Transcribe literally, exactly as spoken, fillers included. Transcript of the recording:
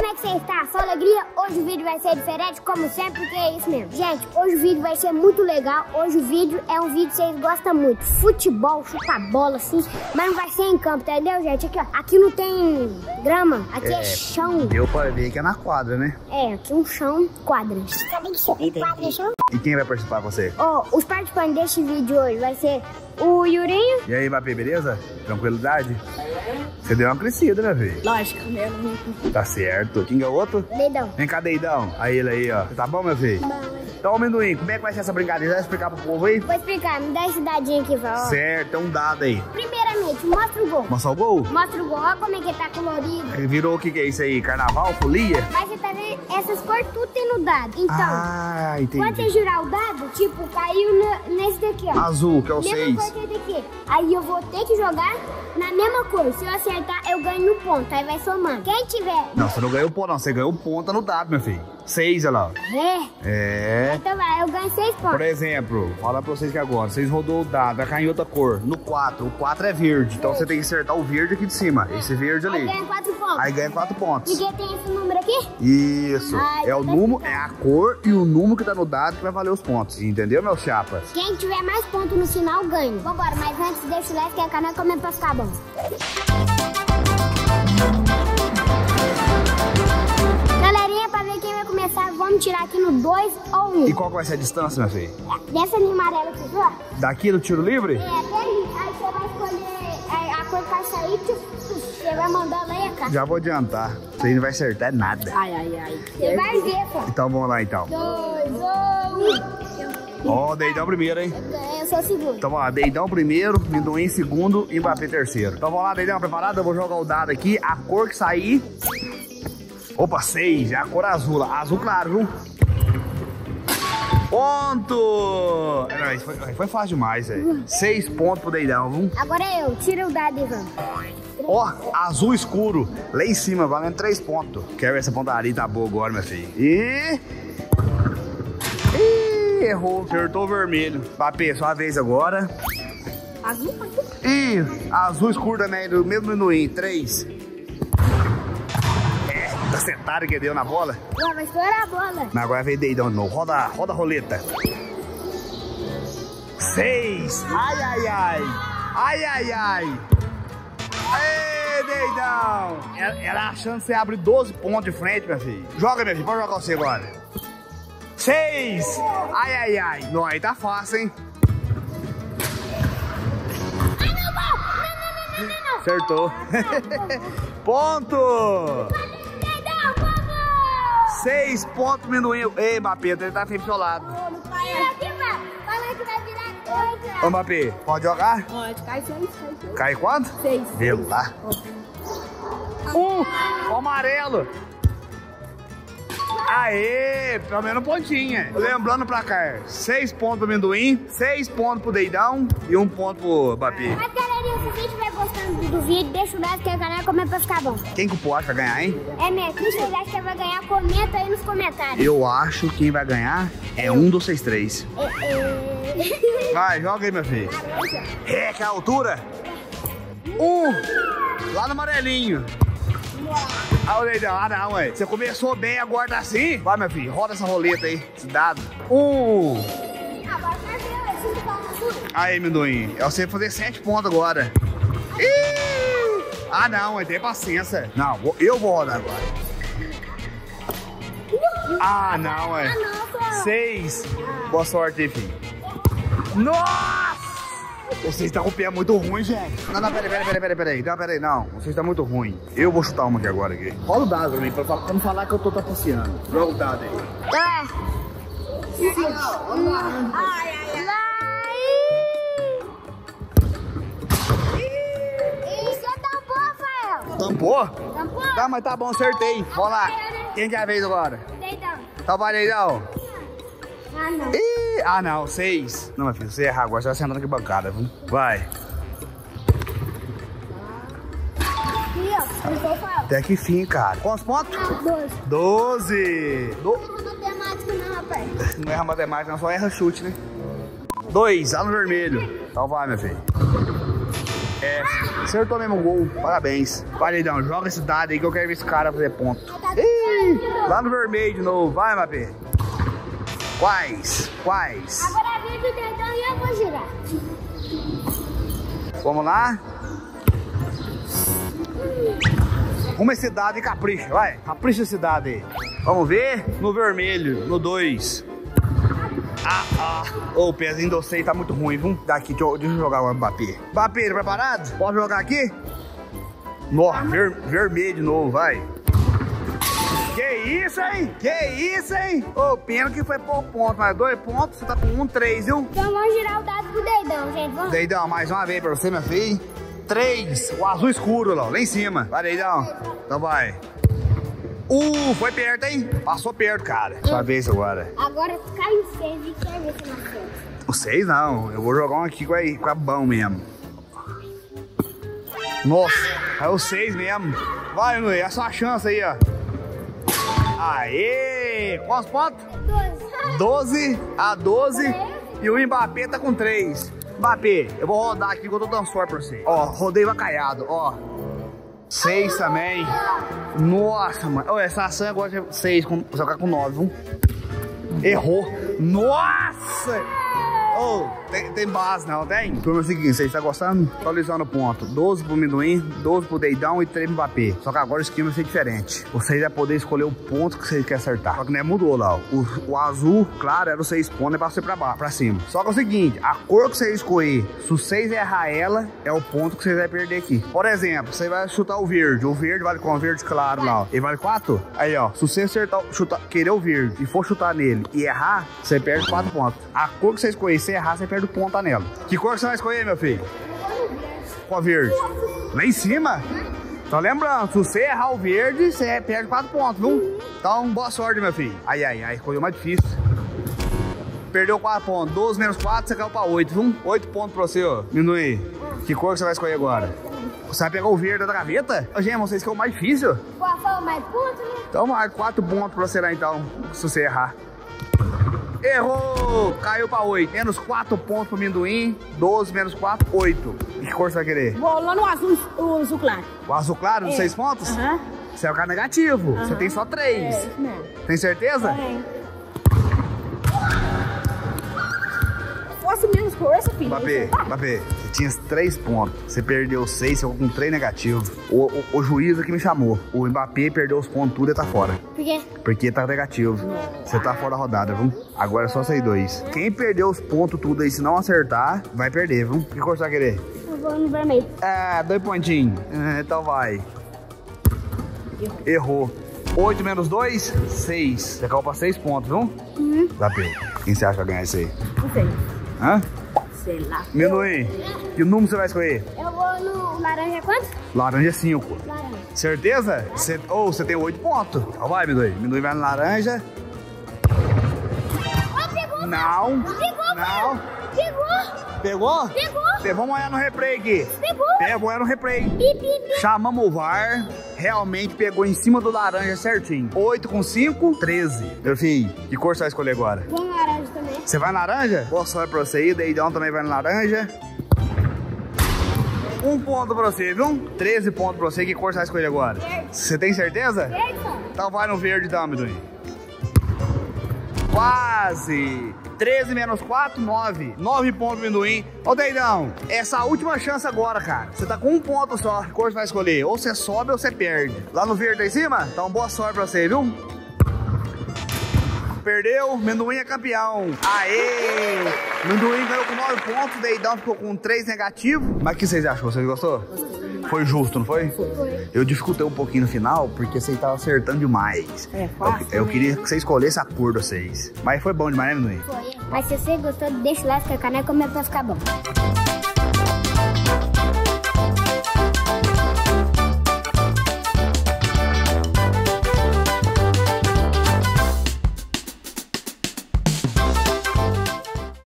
como é que você está? Sua alegria? Hoje o vídeo vai ser diferente, como sempre, porque é isso mesmo. Gente, hoje o vídeo vai ser muito legal. Hoje o vídeo é um vídeo que vocês gostam muito. Futebol, chutar bola, assim, mas não vai ser em campo, entendeu, gente? Aqui, ó. Aqui não tem grama, aqui é, é chão. Deu pra ver que é na quadra, né? É, aqui um chão, quadras. Sabe que chão? Quadra, chão? E quem vai participar com você? Ó, oh, os participantes deste vídeo hoje vai ser o Yurinho. E aí, Mbappé, beleza? Tranquilidade? Você deu uma crescida, né, velho? Lógico, mesmo. Tá certo. Quem é o outro? Deidão. Vem cá, Deidão. Aí ele aí, ó. Tá bom, meu filho? Bom. Então, amendoim, como é que vai ser essa brincadeira? Vai explicar pro povo aí? Vou explicar, me dá esse dadinho aqui, ó. Certo, é um dado aí. Primeiramente, mostra o gol. Mostra o gol? Mostra o gol, olha como é que tá colorido. Ele virou o que que é isso aí? Carnaval, folia? Mas você tá vendo? Essas cores tudo tem no dado. Então, ah, entendi. quando você girar o dado, tipo, caiu no, nesse daqui, ó. Azul, que é o mesma seis. Cor que esse daqui. Aí eu vou ter que jogar na mesma cor. Se eu acertar, eu ganho no ponto. Aí vai somando. Quem tiver... Não, você não ganhou ponto, não. Você ganhou ponta no dado, meu filho. Seis, olha lá. É? É. Então vai, eu ganho seis pontos. Por exemplo, vou falar pra vocês que agora, vocês rodou o dado, vai cair em outra cor. No quatro, o quatro é verde. Então você tem que acertar o verde aqui de cima. Esse verde ali. Aí ganha quatro pontos. Aí ganha quatro pontos. Porque tem esse número aqui? Isso. Ai, é o número, é a cor e o número que tá no dado que vai valer os pontos. Entendeu, meu chapa? Quem tiver mais pontos no final ganha. Vambora, mas antes deixa o like que é o canal comendo pra ficar bom. Galerinha, pra ver quem vai começar, vamos tirar aqui no dois ou um. E qual que vai ser a distância, meu filho? Dessa linha amarela aqui, viu? Daqui do tiro livre? É, até ali. Aí você vai escolher é, a cor que vai sair, você vai mandar lá e cá. Já vou adiantar. Você não vai acertar nada. Ai, ai, ai. Você vai ver, pô. Então vamos lá, então. Dois ou um. Ó, oh, Deidão primeiro, hein? Eu sou o segundo. Então vamos lá, Deidão primeiro, Amendoim segundo e Mbappé terceiro. Então vamos lá, Deidão, preparado? Eu vou jogar o dado aqui, a cor que sair... Opa, seis, é a cor azul, azul claro, viu? Ponto! Não, isso foi, foi fácil demais, velho. Seis pontos pro Deidão, viu? Agora é eu, tira o dado, Ivan. Ó, azul escuro, lá em cima, valendo três pontos. Quero ver essa pontaria tá boa agora, meu filho. E... Ih, errou, acertou o vermelho. Mbappé, sua vez agora. Azul, azul. Ih, azul escuro também, do mesmo amendoim, três. É, acertaram que deu na bola. Não, vai estourar a bola. Mas agora vem Deidão de novo, roda, roda a roleta. Seis, ai, ai, ai. Ai, ai, ai. Aê, Deidão! Era, era a chance de você abrir doze pontos de frente, meu filho. Joga, meu filho, pode jogar você agora. Seis! Ai, ai, ai. Não, aí tá fácil, hein? Ai, não, não, não, não, não, não. Acertou. Ponto! Deidão, vamos! Seis pontos, amendoim. Ei, Mbappé, ele tá feio pro seu lado. Tira aqui, mano. Fala que vai virar dois. Ô, Mbappé, pode jogar? Pode, cai seis, cai seis. Cai quanto? Seis. Vê lá. Um, o amarelo. Aê, pelo menos pontinha. Lembrando pra cá, seis pontos pro amendoim, seis pontos pro Deidão e um ponto pro Mbappé. Mas galerinha, se você estiver gostando do vídeo, deixa o like que é o canal comendo pra ficar bom. Quem que o Pote vai ganhar, hein? É mesmo, se você acha que vai ganhar, comenta aí nos comentários. Eu acho que quem vai ganhar é um dos seis três. É, é... Vai, joga aí, meu filho. É, que é a altura? Um, lá no amarelinho. Ah, o Deidão, ah não, ué. Você começou bem, agora tá assim? Vai, meu filho, roda essa roleta aí, esse dado. Um. Agora vai ver, cinco pontos. Aí, amendoim, é você fazer sete pontos agora. Ih! Ah não, ué, tem paciência. Não, vou- eu vou rodar agora. Ah não, ué. Ah, não, pô. Seis. Boa sorte aí, filho. Nossa! Vocês estão com o pé muito ruim, gente. Não, não, peraí, peraí, peraí, peraí, peraí. Não, peraí, não. Vocês estão muito ruim. Eu vou chutar uma aqui agora. Aqui. Rola o dado pra mim, pra, pra não falar que eu tô trapaceando. Joga o dado aí. Ah. Ai, ai, ai. Isso é tampou, Rafael. Tampou? Tampou? Tá, mas tá bom, acertei. Vamos lá. Quem que é a vez agora? Deitão. Então vai, Deidão. Ah, não. Ih, ah, não, seis. Não, meu filho, você errar agora, você vai sentando aqui bancada, viu? Vai. Aqui, ó. Não foi, Rafael. Até que fim, cara. Quantos pontos? Doze. Doze. Do... Não mudou temática não, rapaz. Não erra matemática, não, só erra chute, né? Dois, lá no vermelho. Então vai, meu filho. É, acertou mesmo o gol. Parabéns. Vai, Deidão, joga esse dado aí que eu quero ver esse cara fazer ponto. Ih, lá no vermelho de novo. Vai, Mbappé. Quais? Quais? Agora a vez do Deidão e eu vou girar. Vamos lá. Arruma esse dado e capricha, vai. Capricha esse dado aí. Vamos ver no vermelho, no dois. Ah, ah. Ô, o pezinho do seis tá muito ruim, viu? Daqui, deixa eu, deixa eu jogar o Mbappé. Mbappé, tá preparado? Pode jogar aqui? Nossa, ver, vermelho de novo, vai. Que isso, hein? Que isso, hein? Ô, pena que foi pouco ponto, mas dois pontos, você tá com um, três, viu? Então vamos girar o dado pro Deidão, gente. Vamos. Deidão, mais uma vez pra você, minha filha. Três, o azul escuro lá, lá em cima. Vai, Deidão. Então vai. Uh, foi perto, hein? Passou perto, cara. Sua vez agora. Agora cai o seis e quer ver se não acerta. O seis não, eu vou jogar um aqui com a, com a bão mesmo. Nossa, é o seis mesmo. Vai, Nui, é a sua chance aí, ó. Aê! Quantos pontos? doze a doze. E o Mbappé tá com três. Mbappé, eu vou rodar aqui que eu tô dando sorte pra você. Ó, rodei vacaiado, ó. seis também. Nossa, mano. Oh, essa ação agora é seis, vou jogar com nove, viu? Errou. Nossa! Oh, tem, tem base não, tem? Turma, é o seguinte, vocês estão gostando? Atualizando o ponto. doze pro Amendoim, doze pro Deidão e três pro Mbappé. Só que agora o esquema vai ser diferente. Vocês vão poder escolher o ponto que vocês querem acertar. Só que não mudou lá. O, o azul, claro, era os seis pontos, é pra ser pra baixo, pra cima. Só que é o seguinte, a cor que vocês escolher, se vocês errar ela, é o ponto que vocês vão perder aqui. Por exemplo, você vai chutar o verde. O verde vale com o verde claro lá, ó. Ele vale quatro? Aí, ó, se você acertar, chutar, querer o verde e for chutar nele e errar, você perde quatro pontos. A cor que você escolher, se errar, você perde o ponto nela. Que cor que você vai escolher, meu filho? Qual verde? Lá em cima? Então lembrando, se você errar o verde, você perde quatro pontos, viu? Então, boa sorte, meu filho. Ai, ai, ai, escolheu mais difícil. Perdeu quatro pontos. doze menos quatro, você caiu pra oito, viu? oito pontos pra você, ó. Amendoim. Que cor que você vai escolher agora? Você vai pegar o verde da gaveta? Ô, gente, vocês que é o mais difícil. Qual foi o mais ponto, né? Então, mais quatro pontos pra você lá, então, se você errar. Errou! Caiu pra oito. Menos quatro pontos pro Amendoim. doze menos quatro, oito. E que cor você vai querer? Vou lá no azul, o azul claro. O azul claro, dos É. seis pontos? Aham. Você vai ficar negativo. Uhum. Você tem só três. É, isso mesmo. Tem certeza? É. Fosse menos força, filho. Mbappé, Mbappé, você tinha três pontos. Você perdeu seis, você ficou com três negativos. O, o, o juiz aqui me chamou. O Mbappé perdeu os pontos tudo e tá fora. Por quê? Porque tá negativo. Você tá fora da rodada, viu? Agora é só vocês dois. Quem perdeu os pontos tudo aí, se não acertar, vai perder, viu? Que cor você vai querer? Eu vou no vermelho. É, dois pontinhos. É, então vai. Errou. oito menos dois, seis. Você caiu pra seis pontos, viu? Uhum. Mbappé, quem você acha que vai ganhar isso aí? Não sei. Hã? Sei lá. Amendoim, que número você vai escolher? Eu vou no laranja quanto? Laranja cinco. Laranja. Certeza? Cê, ou oh, você tem oito pontos. Então vai, Amendoim. Amendoim vai no laranja. Oh, pegou! Não. Pegou, Não. Pegou! Pegou? Pegou! Vamos olhar no replay aqui. Pegou! Pegou, olhar no replay. Pi, pi, pi. Chamamos o V A R. Realmente pegou em cima do laranja certinho. oito com cinco, treze. Meu filho, que cor você vai escolher agora? Vou no laranja também. Você vai laranja? Boa sorte pra você aí. Deidão também vai no laranja. Um ponto pra você, viu? treze pontos pra você. Que cor você vai escolher agora? Verde. Você tem certeza? Verde, só. Então vai no verde, então, Amendoim. Quase. treze menos quatro, nove. nove pontos pro Amendoim. Ô, Deidão, essa é a última chance agora, cara. Você tá com um ponto só. Que cor você vai escolher? Ou você sobe ou você perde. Lá no verde aí em cima? Então boa sorte pra você, viu? Perdeu, Amendoim é campeão. Aê! Amendoim ganhou com nove pontos, Deidão ficou com três negativos. Mas o que vocês acham? Vocês gostou? Foi justo, não foi? Foi. Eu dificultei um pouquinho no final, porque vocês estavam acertando demais. É fácil, Eu, eu né? queria que você escolhesse a cor de vocês. Mas foi bom demais, né, Amendoim? Foi. Mas se você gostou, deixa o like, se inscreve no canal e comenta pra ficar bom.